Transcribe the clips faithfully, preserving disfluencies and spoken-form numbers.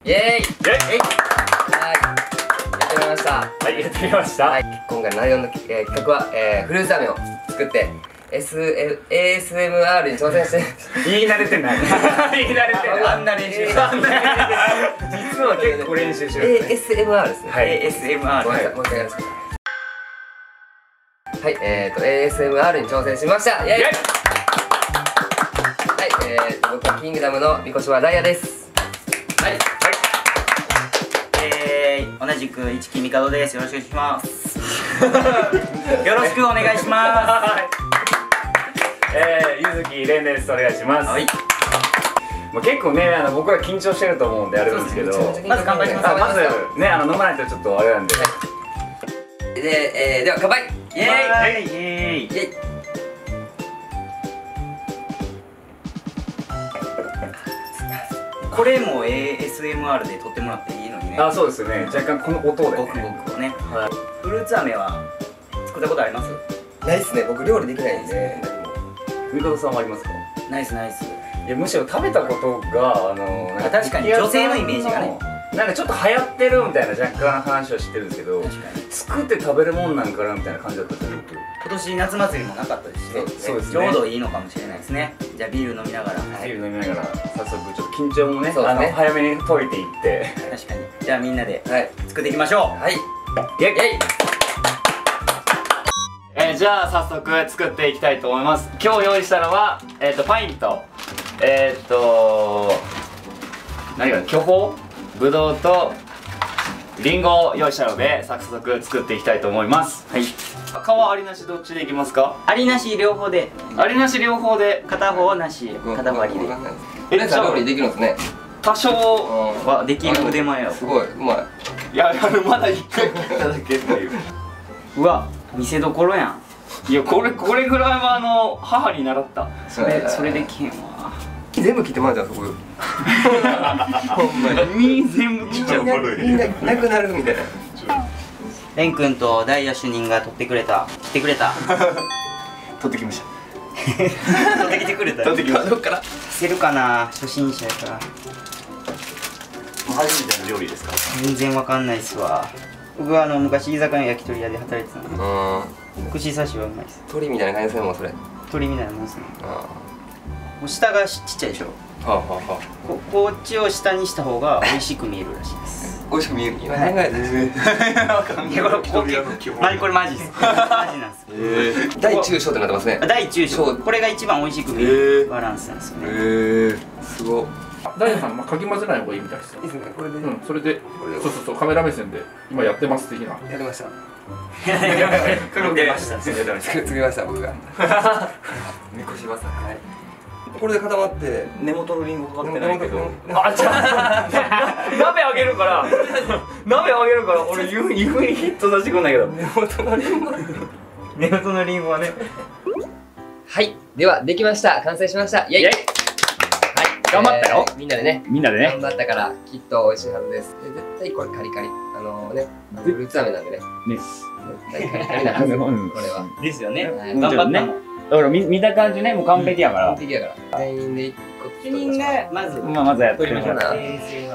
イエーイ。はい、やってみました。 はい、やってみました。 はい、今回の内容の、えー、企画は、えー、フルーツ飴を作って エーエスエムアール に挑戦して言い慣れてない言い慣れてない。あんな練習してる。実は結構練習してる。 エーエスエムアール ですね。 はい、 エーエスエムアール。 もう一回もう一回やらせてください。はい、えーと エーエスエムアール に挑戦しました。イエイ。はい、えーと僕はキングダムのみこしはダイヤです。はいはい。 えー、同じく一木みかどです。よろしくお願いしますよろしくお願いしますえー、ゆずきれんです。お願いします。はい。もう結構ね、あの僕ら緊張してると思うんであれなんですけど、 まず乾杯します。 まずね、あの飲まないとちょっとあれなんで。 で、えー、では乾杯。 イエーイイエーイイエイ。 これも エーエスエムアール で撮ってもらっていいのにね。 あ、そうですね。若干この音でごくごくをね。フルーツ飴は作ったことあります？ ないっすね。僕料理できないんで。 みかどさんはありますか？ ナイスナイス。 いや、むしろ食べたことが、あのなんか確かに女性のイメージがね、 なんかちょっと流行ってるみたいな若干話は知ってるんですけど、 確かに作って食べるもんなんかなみたいな感じだったんですよ、僕。 今年夏祭りもなかったですしね。 そうですね。 ちょうどいいのかもしれないですね。じゃあビール飲みながら。 ビール飲みながら早速ちょっと緊張もね、 そうですね、 あの早めに解いていって。 確かに。じゃあみんなではい作っていきましょう。 はい。 イエイ。えー、じゃあ早速作っていきたいと思います。今日用意したのはえっ、ー、とパインとえっ、ー、と何か巨峰、ぶどうとリンゴを用意したので早速作っていきたいと思います。はい。皮ありなしどっちでいきますか？ ありなし両方で。 ありなし両方で。 片方なし、片方ありで。 え、皆さん料理できるんですね。 多少はできる腕前を。 すごい、うまい。 いや、あのまだ一回食べただけっていう。 うわ、見せどころやん。 いや、これこれぐらいはあの母に習った。 それそれできへんわ。 全部切ってもらっちゃう、そこ。ほんまに。 身全部切っちゃう。 みんななくなるみたいな。 レン君とダイヤ主任が取ってくれた、来てくれた。 取ってきました。 取ってきてくれた。 取ってきました。どっから？ せるかな、初心者やから。 初めての料理ですか？ 全然わかんないっすわ。僕はあの昔居酒屋の焼き鳥屋で働いてたんで。うん。串刺しはうまいです。 鳥みたいな感じですね、もうそれ。 鳥みたいなもんですね。 ああ。 もう下がちっちゃいでしょ。 はあはあはあ。 ここっちを下にした方が美味しく見えるらしいです。 美味しく見える。今考えた。 わかんない。これマジこれマジです。マジなんです。 大中小ってなってますね。 大中小。これが一番美味しく見えるバランスなんですよね。 へえ。すごい。 ダイヤさん、まあ、かき混ぜない方がいいみたいですよ。 いいですね、これで。 うん、それで、そうそうそう、カメラ目線で、今やってます的な。 やりました。 やってました。 作りました、僕が。みこしばさん。はい。これで固まって、 根元のリンゴかかってないけど。 あ、 じゃあ、鍋あげるから、鍋あげるから、俺湯にヒット出してくんないけど。 根元のリンゴ。 根元のリンゴはね。 はい、ではできました。完成しました。イエイ。 頑張ったよ。 みんなでね。 みんなでね。 頑張ったからきっと美味しいはずです。絶対これカリカリ。あのね、フルーツ飴なんでね。 ね。 絶対カリカリなはず。これは。 ですよね。 頑張ったね。 だから見た感じね、もう完璧やから。 完璧やから。全員で一個。 主任がまず。 まあまずやってみましょう。 このやっ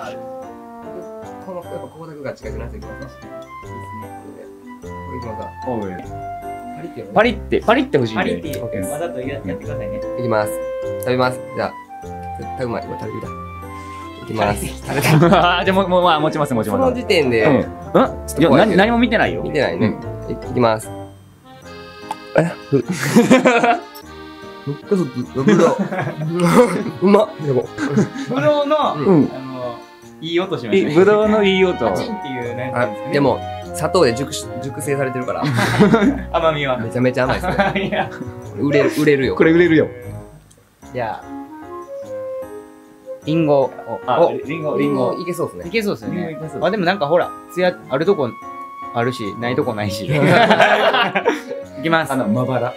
ぱ光沢が近くなってきます。いいですね。これいきますか。 パリってパリってほしい。 パリってわざとやってくださいね。 いきます。食べます。じゃあ。絶対うまい。今食べてみた。いきます。食べた。 ああ、じゃあもうもうまあ持ちます持ちます。 この時点で。 うん。いや何何も見てないよ。 見てないね。いきます。え、ふ。ふっかそぶどう。うまっ。でも。 ぶどうのあのいい音しましたね。 ぶどうのいい音。 パチンっていうね。 でも砂糖で熟熟成されてるから。 甘みはめちゃめちゃ甘いですね。 いや。 売れる売れるよ。 これ売れるよ。 じゃあ。リンゴ。 あ、リンゴ、リンゴ。 いけそうですね。 いけそうですよね。あ、でもなんかほら、つや、あるとこあるし、ないとこないし。いきます。 あの、まばら。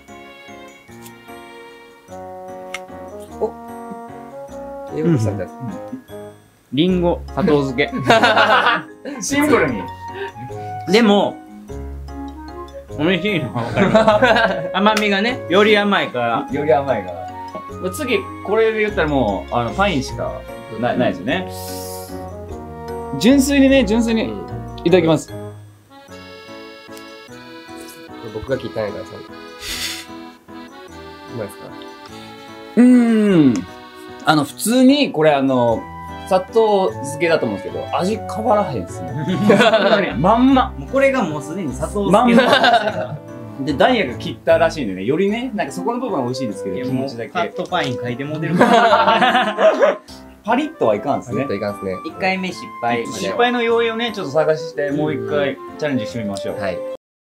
お英語したみたいです。 リンゴ、砂糖漬け。 シンプルに。 でも、美味しいの分かります。甘みがね、より甘いから。 より甘いから。次、これで言ったらもう、あの、パインしかないないですよね。 純粋にね、純粋にうんいただきます。 僕が切ったんやからさ。うまいですか？ うーん。あの、普通に、これあの、砂糖漬けだと思うんですけど、味変わらへんっすね。まんま。 もうこれがもうすでに砂糖まん漬けま。で、ダイヤが切ったらしいんでね、よりね、なんかそこの部分は美味しいんですけど、気持ちだカッけ。 トパイン書いてもうてるから。 パリッとはいかんですねちょっと。いかんっすね。 一回目失敗。 失敗の要因をね、ちょっと探して、もう一回チャレンジしてみましょう。 はい。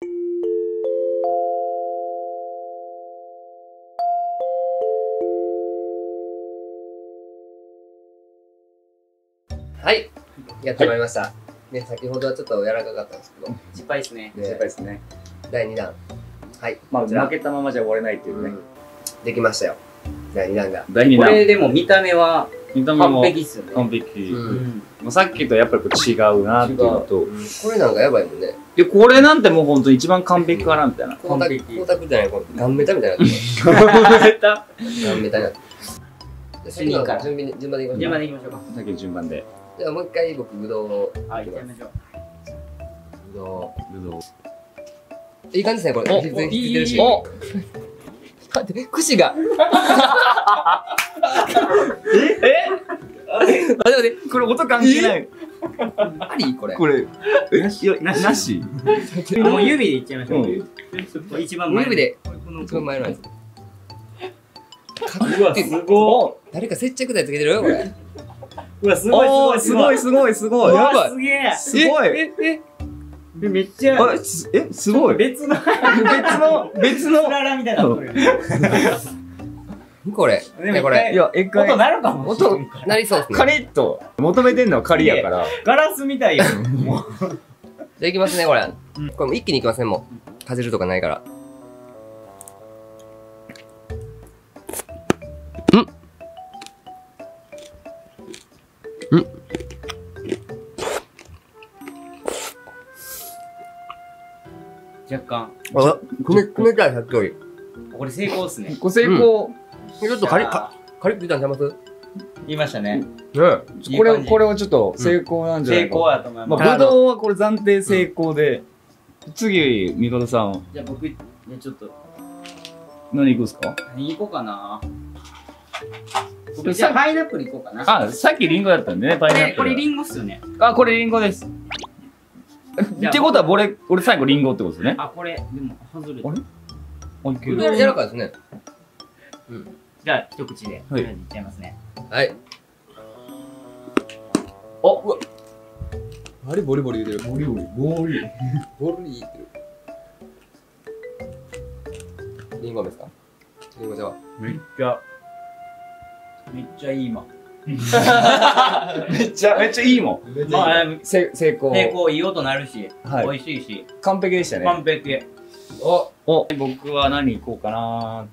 はい。やってまいりました。ね、先ほどはちょっと柔らかかったんですけど、 失敗ですね。 ね失敗ですね。 だいにだん。はい。 まあ、 こちら負けたままじゃ終われないっていうね。 できましたよ。だいにだんが。 だいにこれ弾。 でも見た目は完見た目も璧っすよね。 完璧。 うんもうさっきとやっぱりこう違うなっていうのと。 これなんかやばいもんね。 で、これなんてもうほんと一番完璧かなみたいな。 光沢、 璧光沢じゃない、これガンメタみたいなやつ。 たガンメタになってる。 主任から順番に順番でいきましょう。 順番でいきましょうか。 さっきの順番で。 じゃあもう一回僕、ぶどうを。 はい、行っちゃいましょう。 ぶどぶどう。 う。いい感じですね、これ。 お全然引いてるし。 お待って、串が。 え待って待って。 これ音関係ない。 ありこれ。 これ、なしななしもう指でいっちゃいましょう。 うん一番前。 指で。 この一番前のやつ。 うわ、すごい。 誰か接着剤つけてるこれ。 うわ、すごい、 おー、すごいすすごいすごい。 ごい。うやばいわ、すげえ。 すごい。 え、え、 でめっちゃ、 あすえ、すごい。別別の、 の、別つの。 ららみたいな。 これ。ね、これ。 いや、一回音、なるかもしれ音ん、 なりそうですね。 カリッと。求めてんのはカリやから。 ガラスみたいやん。もうじゃあいきますね、これ。これもう一気にいきません、もう。かじるとかないから。んん若干。 あ、くめ、くめたい、さっきより。 これ成功っすね。 ご成功。 ちょっとカリッ、かカリッといったんちゃいますね言いましたね。 え。 これ、これはちょっと成功なんじゃな成いか。 功やと思いまあ、 ます。 ぶどうはこれ暫定成功で、次、みことさん、 じゃあ僕、じゃあちょっと、 何いくんすか何行こうかな。 さ僕、じゃあパイナップル行こうかな。 あ、さっきリンゴだったんでね、パイこれ、 ナップル。 これリンゴっすよね。 あ、これリンゴです。 じゃあってことは、俺、俺最後リンゴってことですね。 あ、これ、でも、外れたあれあ、いける。 ぶどう柔らかいですね。 じゃあ、一口で、 はいとりあえずいっちゃいますね。 はい。 お、うわ、 あれ、ボリボリ言うてる。ボリボリ。 ボーリー。 ボリ言ってる。リンゴですかリンゴじゃあ。 めっちゃ、 めっちゃいい今。 めっちゃ、めっちゃいいもん。 まあ、 せ成功。 成功いい音なるし、 はい美味しいし、 完璧でしたね。 完璧。 おお、僕は何行こうかな。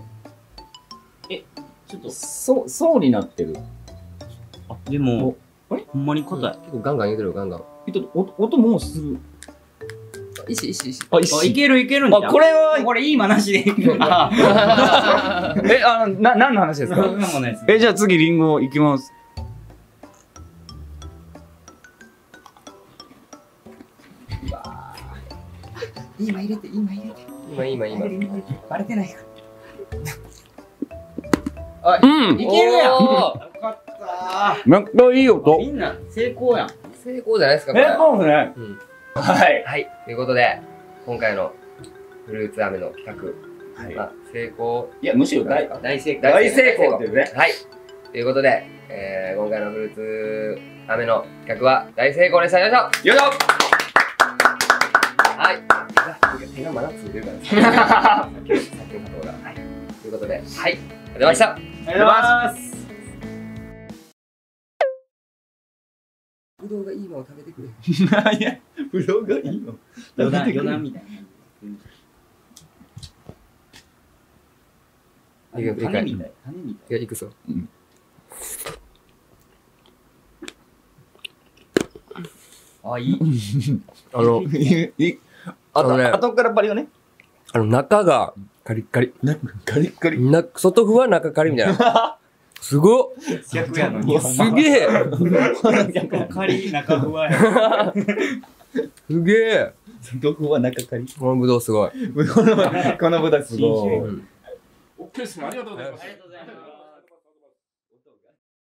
ちょっと、 そう、そうになってる。 あ、でも、 あれほんまに硬い。 結構ガンガン言うてるよ、ガンガン。 えっと、お音もうする。 石、石、石。 あ、 あ、いけるいけるんじゃん。 あ、これは、 これいい話でいく。あ、 え、あの、な、何の話ですかなんもないです。 え、じゃあ次リンゴいきます。 今入れて、今入れて。 今、今、今。 バレてないかうんいけるやん。 おーよかっためっちゃいい音。 みんな成功やん。 成功じゃないですか、これ。 え、そうですね。 うんはい。 はい。ということで、今回のフルーツ飴の企画、 はいまあ、成功。 いや、むしろ大、 大成功。 大成功っていうね。 はい。ということで、えー、今回のフルーツ飴の企画は大成功でした。よいしょよいしょはい。手がまだついてるからですね。さっきのさっきのことが。はい。ということで、はい。ありがとうございました。 ありがとうございます。 ぶどうがいいのを食べてくれ。 いや、ぶどうがいいの。 余談、余談みたいな。 いいよ種みたい。種みたい。 いや、いくぞ。 あ、いい。 あの、 いい。 あとね、 後からパリをね。 あの、中がカリッカリ。 なんかカリッカリ。 な外ふわ中カリみたいな。 すごっ。 逆やのに。 すげえ。 仮中ふわや。 すげえ。 どこは中仮。 このぶどうすごい。 このぶどうすごい。 オッケーです。ありがとうございます。